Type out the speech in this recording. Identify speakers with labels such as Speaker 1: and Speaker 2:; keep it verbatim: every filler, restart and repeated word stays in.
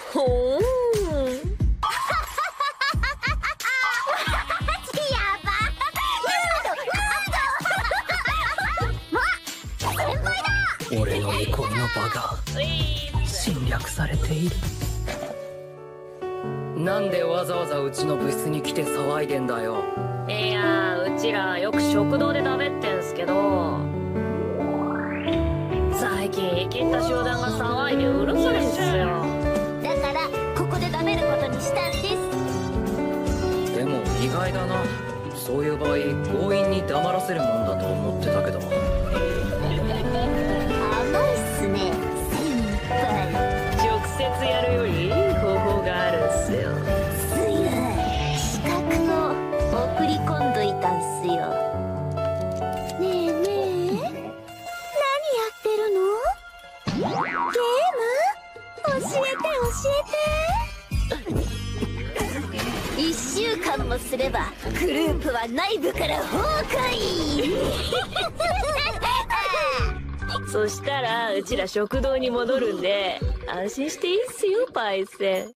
Speaker 1: ほーん。
Speaker 2: 俺の憩いの場が侵略されている。なんでわざわざうちの部室に来て騒いでんだよ。
Speaker 1: いやー、うちらよく食堂で食べってんすけど、最近生きった集団が騒いでうるさいっすよ。
Speaker 3: だからここで食べることにしたんです。
Speaker 2: でも意外だな。そういう場合強引に黙らせるもんだと思ってたけど。
Speaker 3: 甘いっすね先輩。
Speaker 1: 直接やるよりいい方法があるんすよ。
Speaker 3: すや資格を送り込んどいたんすよ。ねえねえ、何やってるの？ゲーム？教えて教えて。一週間もすればグループは内部から崩壊。
Speaker 1: そしたらうちら食堂に戻るんで安心していいっすよパイセン。